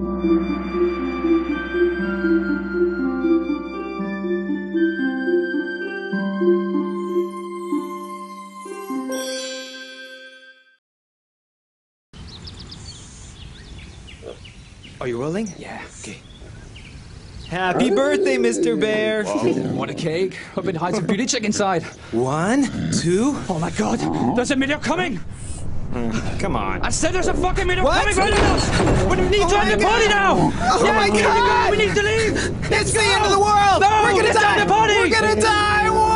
Are you rolling? Yeah. Okay. Happy birthday, Mr. Bear! Want a cake? I've been hiding some beauty chick inside. 1, 2... Oh my god, there's a meteor coming! Come on. I said there's a fucking meteor What? coming right at us! We need to end the party now! Oh my god! We need to leave! It's the end of the world! No, We're gonna let's die! end the party! We're gonna die!